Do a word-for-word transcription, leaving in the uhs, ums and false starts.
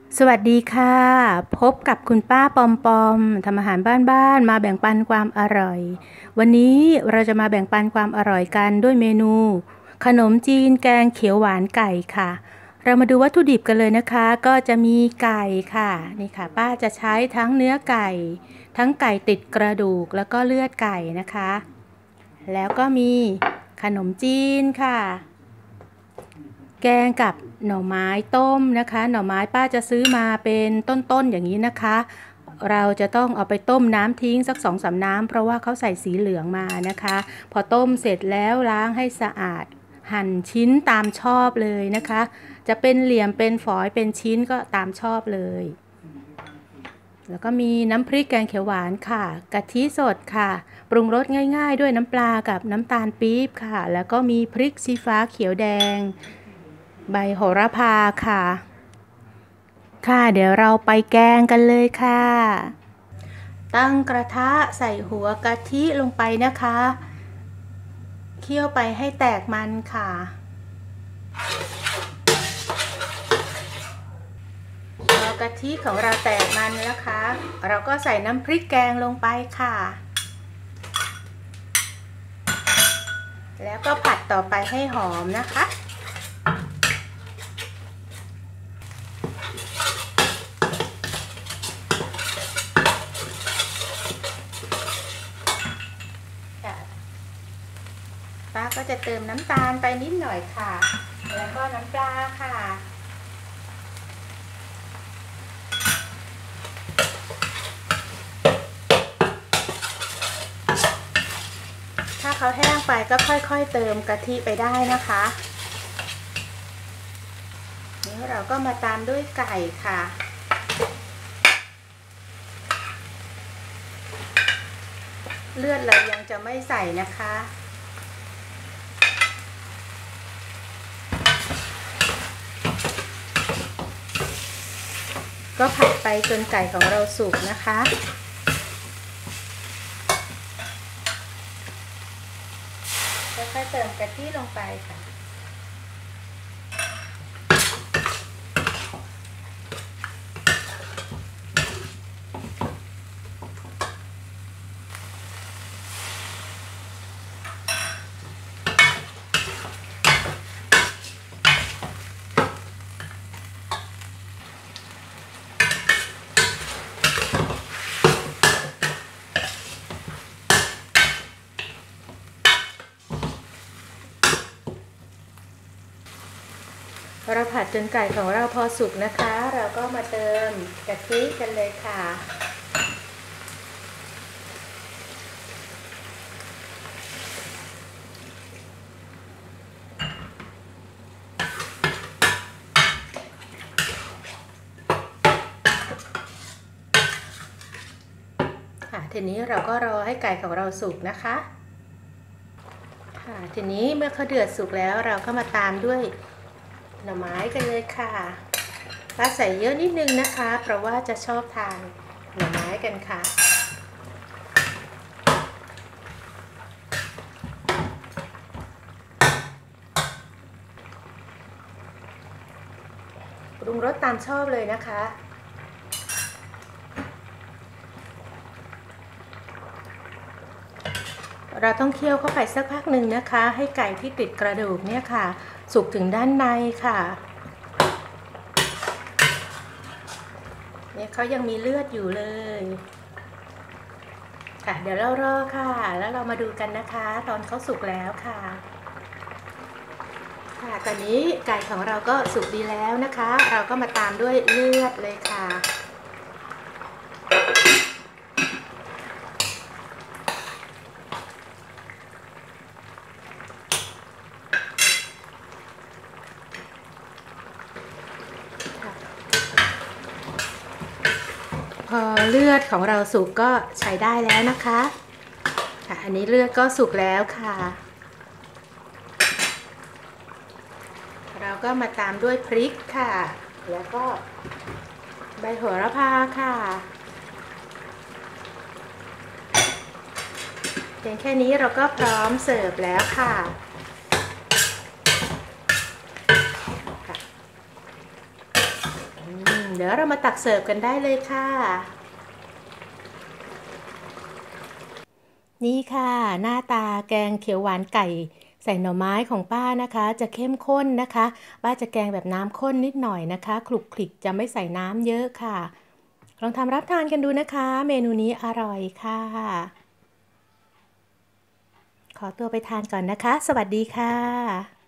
สวัสดีค่ะพบกับคุณป้าปอมปอมทำอาหารบ้านๆมาแบ่งปันความอร่อยวันนี้เราจะมาแบ่งปันความอร่อยกันด้วยเมนูขนมจีนแกงเขียวหวานไก่ค่ะเรามาดูวัตถุดิบกันเลยนะคะก็จะมีไก่ค่ะนี่ค่ะป้าจะใช้ทั้งเนื้อไก่ทั้งไก่ติดกระดูกแล้วก็เลือดไก่นะคะแล้วก็มีขนมจีนค่ะแกงกับหน่อไม้ต้มนะคะหน่อไม้ป้าจะซื้อมาเป็นต้นๆอย่างนี้นะคะเราจะต้องเอาไปต้มน้ำทิ้งสักสองสามน้ำเพราะว่าเขาใส่สีเหลืองมานะคะพอต้มเสร็จแล้วล้างให้สะอาดหั่นชิ้นตามชอบเลยนะคะจะเป็นเหลี่ยมเป็นฝอยเป็นชิ้นก็ตามชอบเลยแล้วก็มีน้ำพริกแกงเขียวหวานค่ะกะทิสดค่ะปรุงรสง่ายๆด้วยน้ำปลากับน้ำตาลปี๊บค่ะแล้วก็มีพริกชี้ฟ้าเขียวแดงใบโหระพาค่ะค่ะเดี๋ยวเราไปแกงกันเลยค่ะตั้งกระทะใส่หัวกะทิลงไปนะคะเคี่ยวไปให้แตกมันค่ะพอกะทิของเราแตกมันแล้วค่ะเราก็ใส่น้ำพริกแกงลงไปค่ะแล้วก็ผัดต่อไปให้หอมนะคะป้าก็จะเติมน้ำตาลไปนิดหน่อยค่ะแล้วก็น้ำปลาค่ะถ้าเขาแห้งไปก็ค่อยๆเติมกะทิไปได้นะคะนี่เราก็มาตามด้วยไก่ค่ะเลือดเรายังจะไม่ใส่นะคะก็ผัดไปจนไก่ของเราสุกนะคะค่อยๆเติมกะทิลงไปค่ะเราผัดจนไก่ของเราพอสุกนะคะเราก็มาเติมกะทิกันเลยค่ะค่ะทีนี้เราก็รอให้ไก่ของเราสุกนะคะค่ะทีนี้เมื่อเขาเดือดสุกแล้วเราก็มาตามด้วยหน่อไม้กันเลยค่ะป้าใส่เยอะนิดนึงนะคะเพราะว่าจะชอบทานหน่อไม้กันค่ะปรุงรสตามชอบเลยนะคะเราต้องเคี่ยวเข้าไปสักพักหนึ่งนะคะให้ไก่ที่ติดกระดูกเนี่ยค่ะสุกถึงด้านในค่ะเนี่ยเขายังมีเลือดอยู่เลยค่ะเดี๋ยวเรารอค่ะแล้วเรามาดูกันนะคะตอนเขาสุกแล้วค่ะค่ะตอนนี้ไก่ของเราก็สุกดีแล้วนะคะเราก็มาตามด้วยเลือดเลยค่ะพอเลือดของเราสุกก็ใช้ได้แล้วนะคะค่ะอันนี้เลือดก็สุกแล้วค่ะเราก็มาตามด้วยพริกค่ะแล้วก็ใบโหระพาค่ะเพียงแค่นี้เราก็พร้อมเสิร์ฟแล้วค่ะเดี๋ยวเรามาตักเสิร์ฟกันได้เลยค่ะนี่ค่ะหน้าตาแกงเขียวหวานไก่ใส่หน่อไม้ของป้านะคะจะเข้มข้นนะคะป้าจะแกงแบบน้ำข้นนิดหน่อยนะคะคลุกคลิกจะไม่ใส่น้ำเยอะค่ะลองทำรับทานกันดูนะคะเมนูนี้อร่อยค่ะขอตัวไปทานก่อนนะคะสวัสดีค่ะ